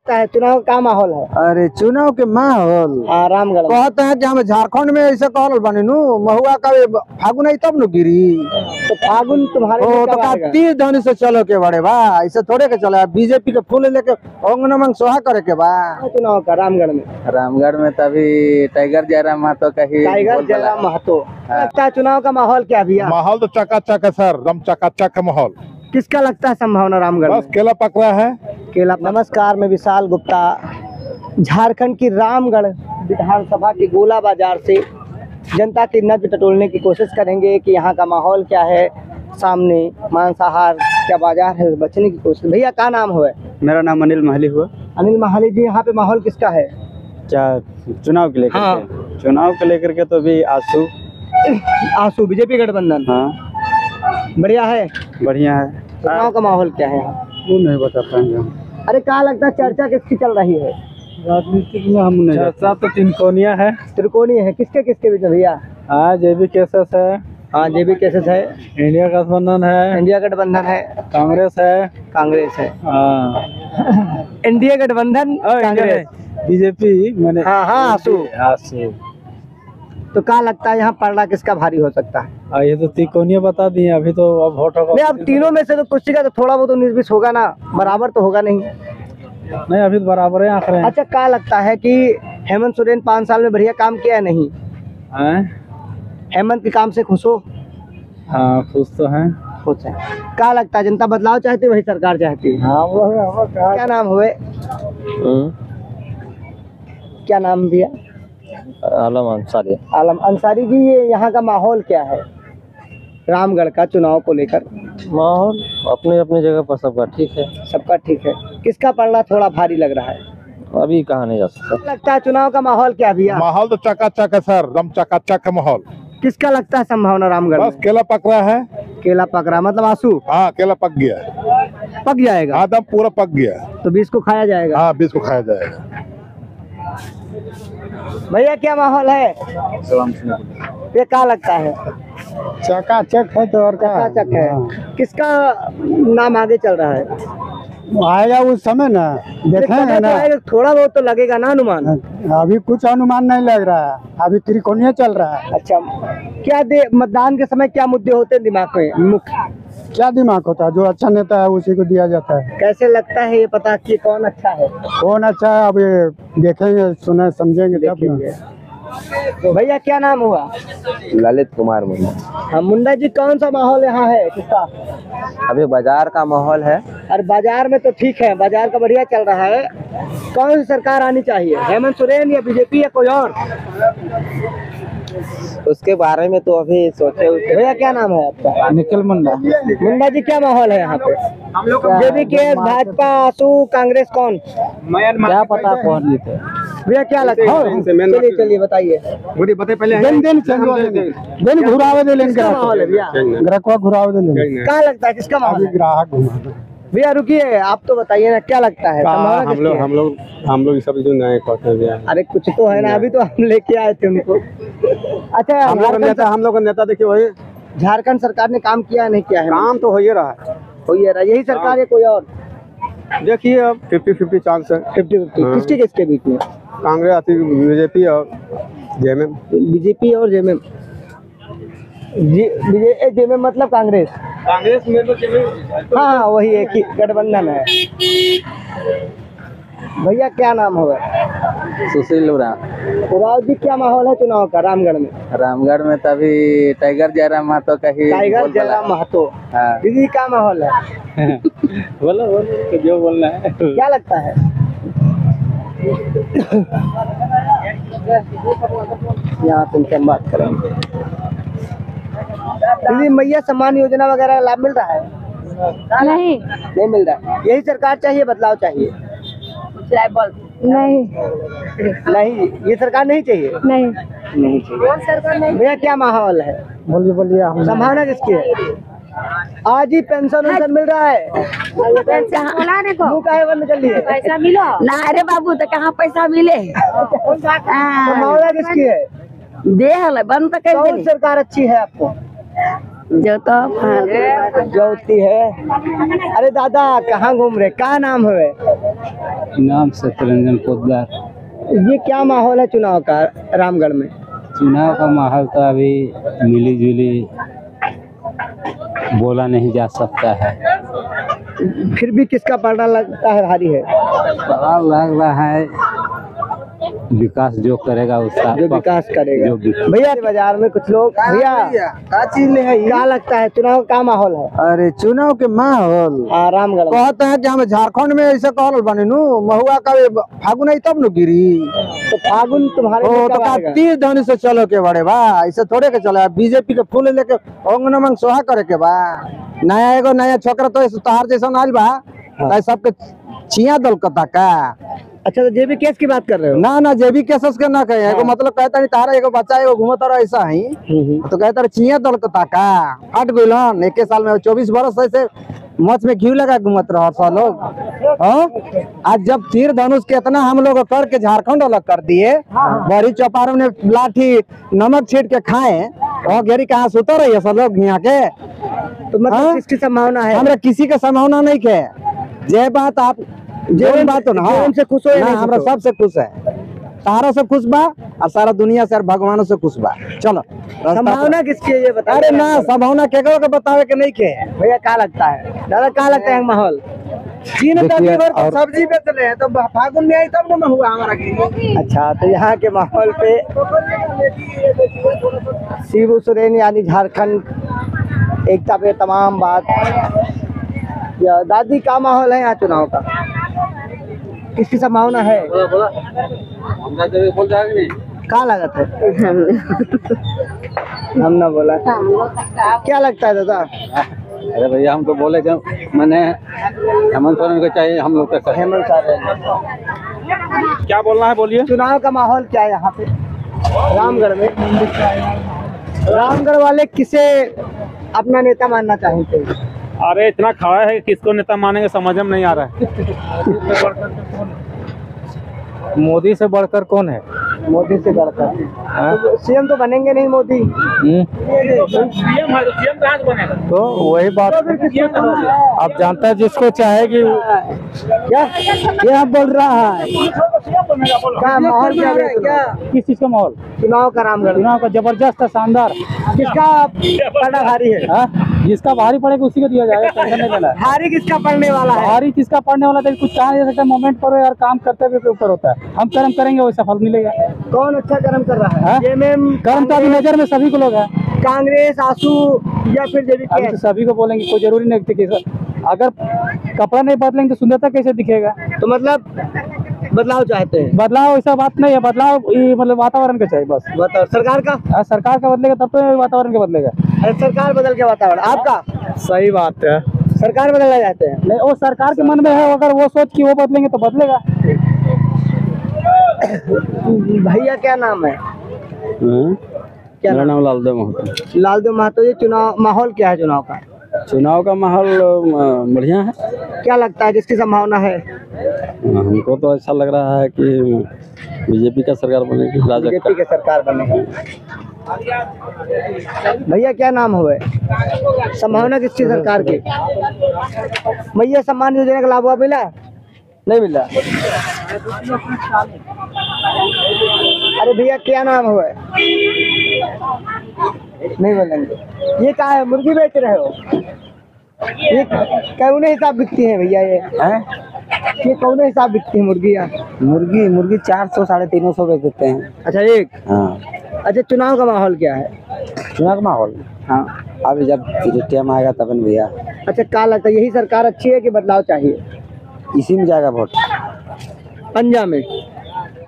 लगता है चुनाव का माहौल है? अरे चुनाव के माहौल रामगढ़ में कहते हैं कि हमें झारखंड में ऐसे कहल बने नु महुआ का फागुन आई तब नु गिरी। तो फागुन तुम्हारे ओ में तो कब का आएगा? 30 धनी से चलो के बड़े बा, ऐसे थोड़े के चले बीजेपी के फूल लेके अंगनमंग सोहा करे के बा। चुनाव का रामगढ़ में रामगढ़ में तभी टाइगर जयराम महतो कही टाइगर जयराम महतो। लगता है चुनाव का माहौल क्या भैया? माहौल तो चकाचक है सर, एकदम चकाचक है माहौल। किसका लगता है संभावना रामगढ़ बस में? केला पक रहा है। केला। नमस्कार, मैं विशाल गुप्ता झारखंड की रामगढ़ विधानसभा के गोला बाजार से जनता की नब्ज टटोलने की कोशिश करेंगे कि यहाँ का माहौल क्या है, सामने मांसाहार क्या बाजार है, बचने की कोशिश। भैया क्या नाम हुआ? मेरा नाम अनिल महली हुआ। अनिल महाली जी, यहाँ पे माहौल किसका है? क्या चुनाव के लेकर हाँ। के? चुनाव को लेकर के तो भी आंसू बीजेपी गठबंधन। हाँ बढ़िया है, बढ़िया है। चुनाव का माहौल क्या है यहाँ? वो नहीं बता पाएंगे हम। अरे क्या लगता है चर्चा किसकी चल रही है? राजनीतिक में हम नहीं चर्चा तो तिनकोनिया है। त्रिकोणीय है, किसके किसके बीच में भैया? हाँ जेबी केसेस है, हाँ जेबी केसेस है, इंडिया गठबंधन है, इंडिया गठबंधन है, कांग्रेस है। कांग्रेस है। हाँ इंडिया गठबंधन कांग्रेस, बीजेपी मैंने। हाँ हाँ आंसू। आंसू। तो क्या लगता है यहाँ पलड़ा किसका भारी हो सकता है? ये तो तिकोनिया बता दिए, अभी तो अब वोट होगा। नहीं, अब तीनों में से तो कुछ का तो थोड़ा बहुत 19-20 होगा ना, बराबर तो होगा नहीं। नहीं अभी तो बराबर है आंकड़े हैं। अच्छा, क्या लगता है कि हेमंत सोरेन 5 साल में बढ़िया काम किया है नहीं? हेमंत के काम से खुश हो? हाँ खुश तो हैं। खुश है। क्या लगता है जनता बदलाव चाहती है, वही सरकार चाहती है? हाँ वो क्या नाम हुए? क्या नाम भैया? आलम अंसारी। आलम अंसारी जी, ये यहाँ का माहौल क्या है रामगढ़ का चुनाव को लेकर? माहौल अपने अपने जगह पर सबका ठीक है। सबका ठीक है। किसका पलड़ा थोड़ा भारी लग रहा है? अभी कहा नहीं जा सकता। लगता है चुनाव का माहौल क्या भैया? माहौल तो चकाचक है सर, एकदम चकाचक है माहौल। किसका लगता है संभावना रामगढ़ बस में? केला पक रहा है। केला पक रहा मतलब आंसू हाँ केला पक गया है, पक जाएगा। हाँ एकदम पूरा पक गया है। तो 20 को खाया जाएगा। हाँ 20 को खाया जाएगा। भैया क्या माहौल है? ये क्या लगता है? चकाचक है तो और क्या चकाचक है। किसका नाम आगे चल रहा है? आएगा उस समय ना देखेंगे ना। थोड़ा बहुत तो लगेगा ना अनुमान? अभी कुछ अनुमान नहीं लग रहा है, अभी त्रिकोणीय चल रहा है। अच्छा, क्या मतदान के समय क्या मुद्दे होते हैं दिमाग में मुख्य? क्या दिमाग होता है, जो अच्छा नेता है उसी को दिया जाता है। कैसे लगता है ये पता कि कौन अच्छा है? कौन अच्छा है अभी देखेंगे, सुने समझेंगे तब ना। तो भैया क्या नाम हुआ? ललित कुमार मुंडा। हाँ मुंडा जी, कौन सा माहौल यहाँ है किसका? अभी बाजार का माहौल है। और बाजार में तो ठीक है, बाजार का बढ़िया चल रहा है। कौन सी सरकार आनी चाहिए, हेमंत सोरेन या बीजेपी या कोई और? उसके बारे में तो अभी सोचे। भैया क्या नाम है आपका? निखिल मुंडा। मुंडा जी, क्या माहौल है यहाँ पे? जेबी के भाजपा आंसू कांग्रेस कौन? क्या पता कौन जीते। भैया क्या लगता है? चलिए चलिए बताइए। दिन घुरावे दे लेंगे, किसका माहौल है भैया? ग्राहक घुरावे दे लेंगे। क्या लगता है किसका माहौल है? ग्राहक घुमा। भैया रुकिए, आप तो बताइए ना क्या लगता है संभावना किसकी है? हम लोग सब जो नए कहते हैं भैया। अरे कुछ तो है ना, अभी तो हम लेके आए थे उनको। अच्छा, हम लोग का नेता देखिए वही। झारखंड सरकार ने काम किया नहीं किया है? काम तो हो ही रहा है। हो ही रहा, यही सरकार है कोई और? देखिए अब 50-50 चांस है। 50-50 किसके किसके बीच में? कांग्रेस, बीजेपी और जेएमएम। बीजेपी और जेएमएम। जेएमएम मतलब कांग्रेस में तो हाँ वही एक ही गठबंधन है। भैया क्या नाम होगा? सुशील उराव। उराव जी, क्या माहौल है चुनाव का रामगढ़ में? रामगढ़ में तभी टाइगर जयराम महतो कही टाइगर जयराम महतो। हाँ। दीदी क्या माहौल है? बोलो जो बोलना है। क्या लगता है? यहाँ तुमसे हम बात करेंगे। दीदी, मैया सम्मान योजना वगैरह का लाभ मिल रहा है? नहीं मिल रहा है। यही सरकार चाहिए, बदलाव चाहिए? नहीं नहीं, ये सरकार नहीं चाहिए? नहीं चाहिए। भैया क्या माहौल है? बोलिए संभावना किसकी है? आज ही पेंशन वेंशन मिल रहा है? मुँह काहे बंद कर लिए? पैसा मिलो ना रे बाबू, तो कहाँ पैसा मिले? संभावना किसकी है? दे बंद तो कौन सरकार अच्छी है आपको? जो तो ज्योति है। अरे दादा कहाँ घूम रहे, क्या नाम है? नाम सत्यरंजन पोद्दार। ये क्या माहौल है चुनाव का रामगढ़ में? चुनाव का माहौल तो अभी मिली जुली बोला नहीं जा सकता है। फिर भी किसका पलड़ा लगता है भारी है? सवाल लग रहा है विकास जो करेगा उसका, जो विकास करेगा। जो विकास। भैया बाजार में कुछ लोग, भैया का चीज ले है ये? क्या लगता है चुनाव का माहौल है? अरे चुनाव के माहौल रामगढ़ में कहते हैं कि हम झारखंड में ऐसे कहल बने नु महुआ का फागुन आई तब नु गिरी। तो फागुन तुम्हारे ओ में तो कब का आएगा? तीर धनुष से चलो के बड़े बा, ऐसे थोड़े के चले। बीजेपी के फूल लेके अंगन मंग सोहा करे के बा। नया एगो नया छोकरा तो तोहार जैसा आइल बा, ताई सबके चिया दल कता का। अच्छा, तो जेबी केस की बात कर रहे हो? ना ना जेबी केसस के ना कहे एगो मतलब कहता नहीं तारा एगो बच्चा एगो घूमत रहा ऐसा ही तो कहता चिया दल कता का हट गइलन। 21 साल में 24 बरस से मच में घी लगा घूमत रहा सब लोग। हाँ? आज जब तीर धनुष के इतना हम लोग करके झारखंड अलग कर दिए, बड़ी चौपारण में लाठी नमक छीट के खाए और घेरी कहाँ सुता रही है सब लोग यहाँ के। तो मतलब किसकी संभावना है? हमरा किसी का संभावना नहीं के। जे बात आप जो बात हो ना, से खुश हो या नहीं हमरा खुश हो? सबसे खुश है। तारा से खुश बा और सारा दुनिया से भगवानों से खुश बा। चलो संभावना किसकी है ये बता। अरे ना संभावना केकरो के बतावे के नहीं के। भैया क्या लगता है दादा, क्या लगता है माहौल? सब्जी बेच रहे हैं तो फागुन में आई तब ना हुआ हमारा की। अच्छा, तो यहाँ के माहौल पे शिबू सोरेन यानी झारखंड एकता पे तमाम बात। या दादी का माहौल है यहाँ चुनाव का, किसकी संभावना है? क्या लागत है? हम ना बोला। क्या लगता है दादा? अरे भैया हम तो बोले कि मैंने हेमंत सोरेन को चाहिए, हम लोग का हेमंत सोरेन। क्या बोलना है बोलिए। चुनाव का माहौल क्या है यहाँ पे रामगढ़ में? रामगढ़ वाले किसे अपना नेता मानना चाहेंगे? अरे इतना खड़ा है किसको नेता मानेंगे समझ में नहीं आ रहा है। मोदी से बढ़कर कौन है? मोदी से बढ़कर तो सीएम तो बनेंगे नहीं मोदी। सीएम है तो सीएम कहाँ से बनेगा? तो वही बात आप जानता है जिसको चाहेगी क्या ये बोल रहा है? क्या माहौल क्या है? क्या किस चीज का माहौल? चुनाव का रामगढ़ चुनाव का जबरदस्त है, शानदार। किसका पलड़ा भारी है? हाँ? जिसका भारी पड़ेगा उसी को दिया जाएगा, टेंशन नहीं लेना है। भारी किसका पड़ने वाला है? भारी किसका पड़ने वाला था कुछ कहा जा सकता है, मोमेंट पर यार काम करते हुए के ऊपर होता है। हम कर्म करेंगे वैसा फल मिलेगा। कौन अच्छा कर्म कर रहा है? हाँ? कर्म तो अभी नजर में सभी को लोग है, कांग्रेस, आसू या फिर जेबी? अभी तो सभी को बोलेंगे, कोई जरूरी नहीं कि अगर कपड़ा नहीं बदलेंगे तो सुंदरता कैसे दिखेगा? तो मतलब बदलाव चाहते हैं? बदलाव ऐसा बात नहीं है, बदलाव ये मतलब वातावरण का चाहिए बस। बताओ सरकार का? सरकार का बदलेगा तब तो वातावरण का बदलेगा। अरे सरकार बदल के वातावरण आपका? सही बात है। सरकार बदलना चाहते हैं? नहीं, वो सरकार के मन में है, अगर वो सोच कि वो बदलेंगे तो बदलेगा। भैया क्या नाम है? क्या मेरा नाम लालदेव महतो। लालदेव महतो। ये चुनाव माहौल क्या है चुनाव का? चुनाव का माहौल बढ़िया है। क्या लगता है किसकी संभावना है? हमको तो ऐसा लग रहा है कि बीजेपी का सरकार बनेगी, बीजेपी की सरकार बनेगी। भैया क्या नाम हुए? संभावना किसकी सरकार की? भैया सम्मान योजना का लाभ हुआ मिला? नहीं मिला। अरे भैया क्या नाम हुआ? नहीं बोलेंगे। ये क्या है, मुर्गी बेच रहे हो? ये कौन हिसाब बिकती है भैया? ये कौन हिसाब बिकती है मुर्गियाँ? मुर्गी 400 350 बेच देते हैं। अच्छा एक। हाँ। अच्छा चुनाव का माहौल क्या है? चुनाव का माहौल हाँ अभी जब टाइम आएगा तब न भैया। अच्छा क्या लगता है यही सरकार अच्छी है कि बदलाव चाहिए? इसी में जाएगा वोट। पंजाब में